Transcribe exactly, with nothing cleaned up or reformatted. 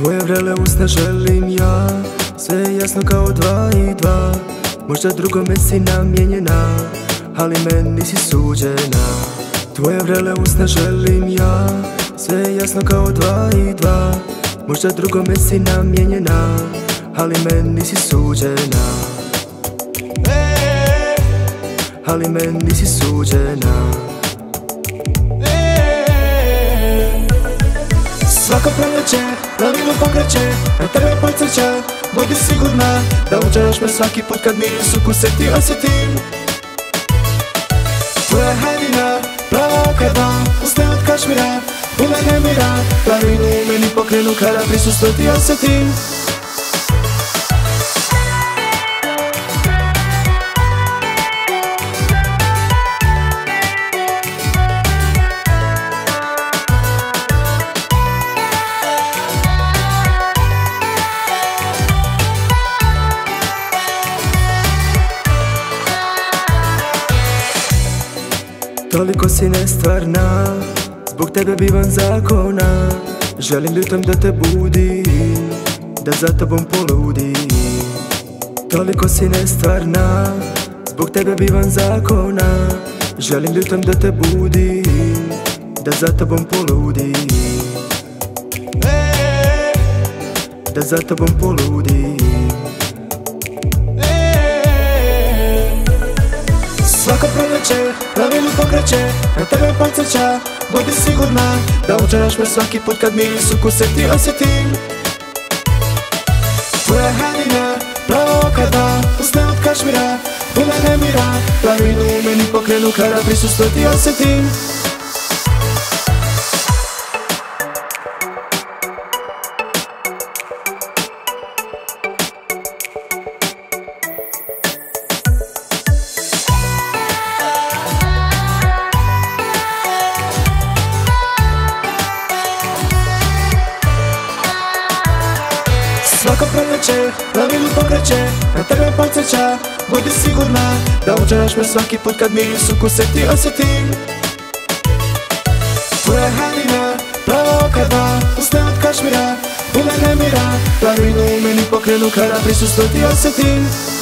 Tvoje vrele usne želim ja, sve je jasno kao dva i dva. Možda drugome si namijenjena, ali meni si suđena. Tvoje vrele usne želim ja, sve je jasno kao dva i dva. Možda drugome si namijenjena, ali meni si suđena. Ali meni si suđena. Svako proljeće, lavinu pokreće, na tebe podsjeća. Budi sigurna da uđeraš me svaki put kad miris ukuse ti osjetim. Tvoja haljina, plava kada usne od kašmira, puna nemira, lavinu u meni pokrenu kada prisustvo ti osjetim. Toliko si nestvarna, zbog tebe bivam zakona. Želim ljutom da te budim, da za tobom poludim. Toliko si nestvarna, zbog tebe bivam zakona. Želim ljutom da te budim, da za tobom poludim. Da za tobom poludim. Svako proljeće, lavinu pokreće, na tebe podsjeća. Budi sigurna da uđeraš me svaki put kad miris ukuse ti osjetim. Tvoja haljina, plava kada usne od kašmira, puna nemira, lavinu u meni pokrenu kada prisustvo ti osjetim. Svako proljeće, lavinu pokreće, na tebe podsjeća. Budi sigurna da uđeraš me svaki put kad miris ukuse ti osjetim. Tvoja haljina, plava kada usne od kašmira, puna nemira, lavinu u meni pokrenu kada prisustvo ti osjetim.